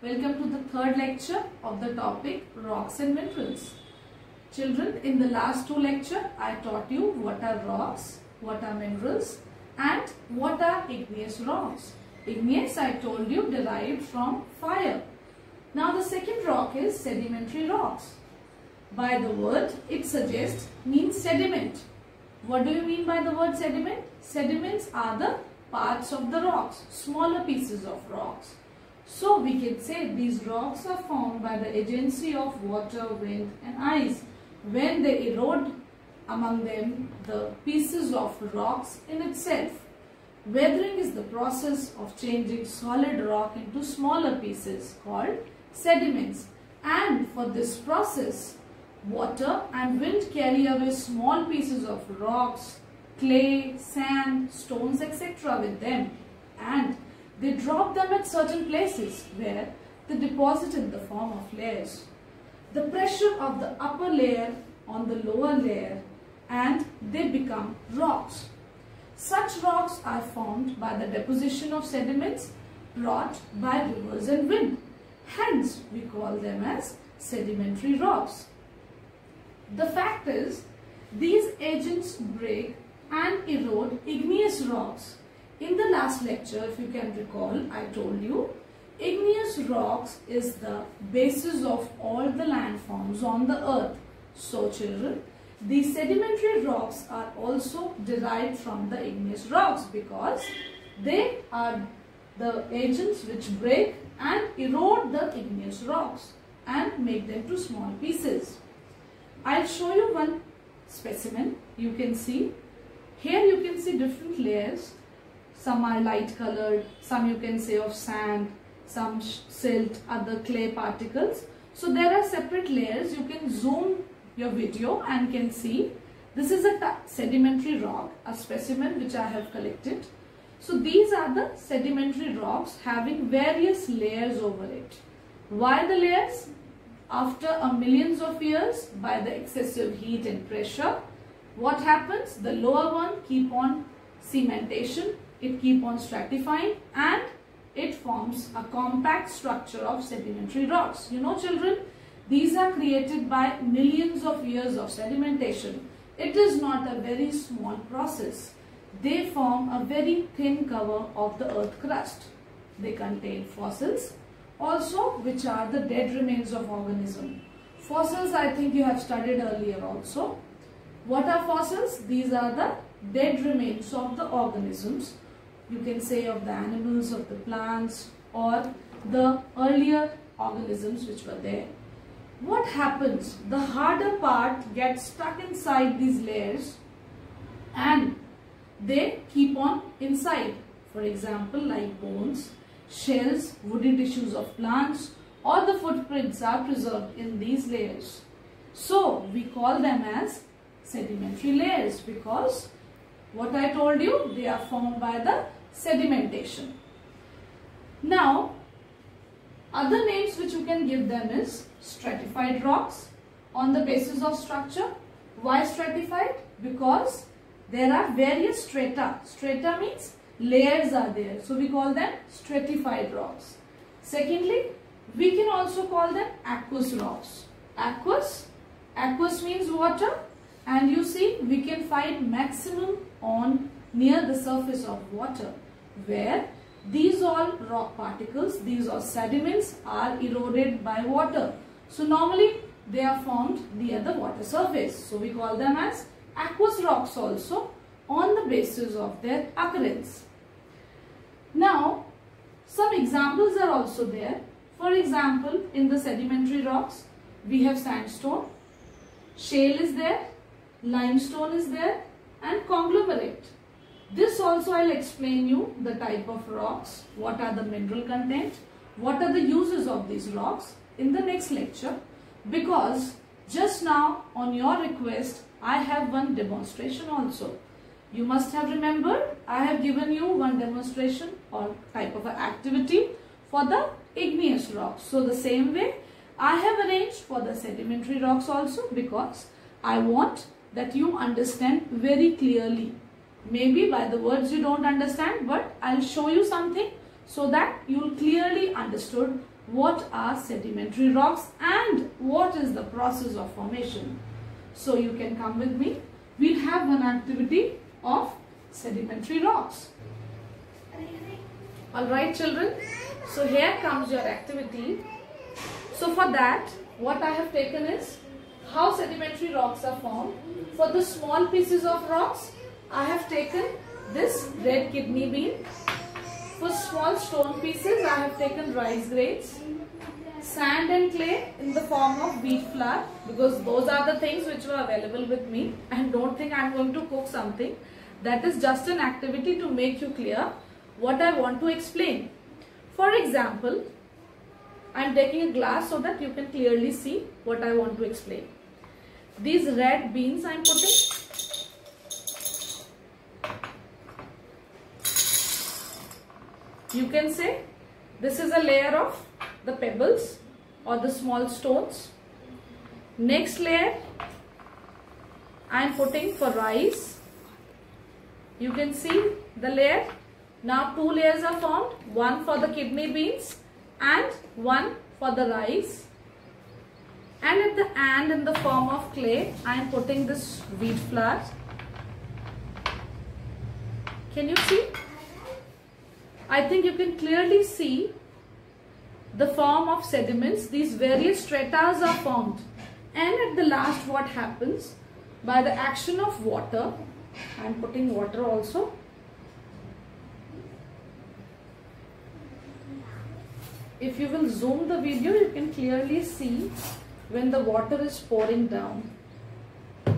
Welcome to the third lecture of the topic Rocks and Minerals. Children, in the last two lectures, I taught you what are rocks, what are minerals and what are igneous rocks. Igneous, I told you, derived from fire. Now the second rock is sedimentary rocks. By the word, it suggests means sediment. What do you mean by the word sediment? Sediments are the parts of the rocks, smaller pieces of rocks. So we can say these rocks are formed by the agency of water, wind and ice. When they erode among them the pieces of rocks in itself. Weathering is the process of changing solid rock into smaller pieces called sediments. And for this process, water and wind carry away small pieces of rocks, clay, sand, stones, etc. with them, and they drop them at certain places where they deposit in the form of layers. The pressure of the upper layer on the lower layer and they become rocks. Such rocks are formed by the deposition of sediments brought by rivers and wind. Hence, we call them as sedimentary rocks. The fact is, these agents break and erode igneous rocks. In the last lecture, if you can recall, I told you, igneous rocks is the basis of all the landforms on the earth. So children, these sedimentary rocks are also derived from the igneous rocks because they are the agents which break and erode the igneous rocks and make them to small pieces. I'll show you one specimen. You can see, here you can see different layers. Some are light colored, some you can say of sand, some silt, other clay particles. So there are separate layers. You can zoom your video and can see this is a sedimentary rock, a specimen which I have collected. So these are the sedimentary rocks having various layers over it. Why the layers? After millions of years, by the excessive heat and pressure, what happens? The lower one keep on cementation, it keep on stratifying and it forms a compact structure of sedimentary rocks. You know children, these are created by millions of years of sedimentation. It is not a very small process. They form a very thin cover of the earth crust. They contain fossils also, which are the dead remains of organism. Fossils, I think you have studied earlier also. What are fossils? These are the dead remains of the organisms. You can say of the animals, of the plants or the earlier organisms which were there. What happens? The harder part gets stuck inside these layers and they keep on inside. For example, like bones, shells, woody tissues of plants or the footprints are preserved in these layers. So we call them as sedimentary layers because what I told you, they are formed by the sedimentation. Now, other names which you can give them is stratified rocks on the basis of structure. Why stratified? Because there are various strata. Strata means layers are there. So we call them stratified rocks. Secondly, we can also call them aqueous rocks. Aqueous means water, and you see we can find maximum on near the surface of water where these all rock particles, these all sediments are eroded by water. So normally they are formed near the water surface. So we call them as aqueous rocks also on the basis of their occurrence. Now, some examples are also there. For example, in the sedimentary rocks, we have sandstone, shale is there, limestone is there and conglomerate. This also I'll explain you the type of rocks, what are the mineral content, what are the uses of these rocks in the next lecture, because just now on your request I have one demonstration also. You must have remembered I have given you one demonstration or type of an activity for the igneous rocks. So the same way I have arranged for the sedimentary rocks also because I want that you understand very clearly. Maybe by the words you don't understand, but I'll show you something so that you'll clearly understood what are sedimentary rocks and what is the process of formation. So you can come with me. We'll have one activity of sedimentary rocks. Alright children, so here comes your activity. So for that, what I have taken is how sedimentary rocks are formed. For the small pieces of rocks, I have taken this red kidney bean. For small stone pieces, I have taken rice grains, sand and clay in the form of wheat flour, because those are the things which were available with me, and don't think I am going to cook something. That is just an activity to make you clear what I want to explain. For example, I am taking a glass so that you can clearly see what I want to explain. These red beans I am putting. You can say this is a layer of the pebbles or the small stones. Next layer I am putting for rice. You can see the layer. Now two layers are formed, one for the kidney beans and one for the rice. And at the end, in the form of clay, I am putting this wheat flour. Can you see? I think you can clearly see the form of sediments. These various stratas are formed. And at the last, what happens? By the action of water, I am putting water also. If you will zoom the video, you can clearly see when the water is pouring down. You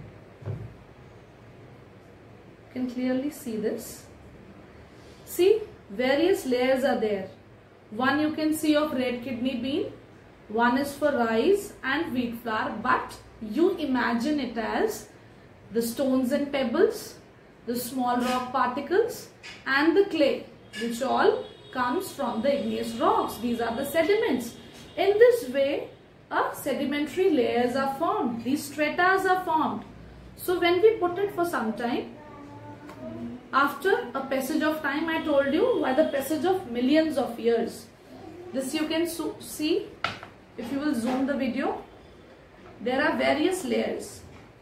can clearly see this. See, various layers are there. One you can see of red kidney bean, one is for rice and wheat flour, but you imagine it as the stones and pebbles, the small rock particles and the clay, which all comes from the igneous rocks. These are the sediments. In this way, sedimentary layers are formed. These stratas are formed. So when we put it for some time, after a passage of time, I told you, by the passage of millions of years, this you can see, if you will zoom the video, there are various layers.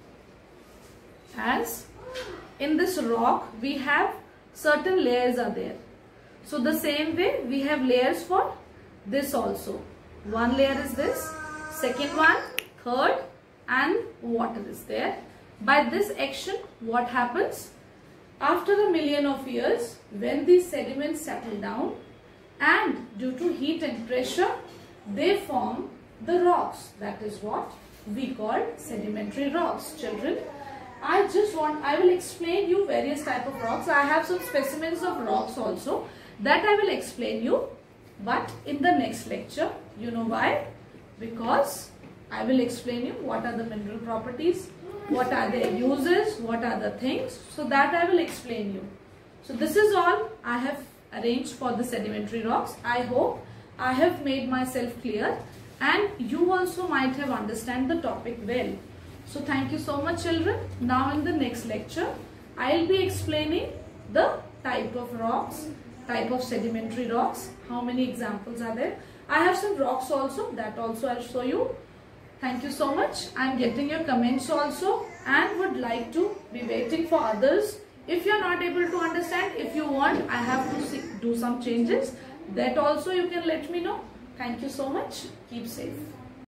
As in this rock, we have certain layers are there. So the same way we have layers for this also. One layer is this, second one, third, and water is there. By this action, what happens? After a million of years, when these sediments settle down and due to heat and pressure, they form the rocks. That is what we call sedimentary rocks. Children, I will explain you various type of rocks. I have some specimens of rocks also that I will explain you, but in the next lecture. You know why? Because I will explain you what are the mineral properties, what are their uses, what are the things, so that I will explain you. So this is all I have arranged for the sedimentary rocks. I hope I have made myself clear and you also might have understand the topic well. So thank you so much children. Now in the next lecture, I will be explaining the type of rocks, type of sedimentary rocks, how many examples are there. I have some rocks also, that also I'll show you. Thank you so much. I am getting your comments also and would like to be waiting for others. If you are not able to understand, if you want, I have to do some changes. That also you can let me know. Thank you so much. Keep safe.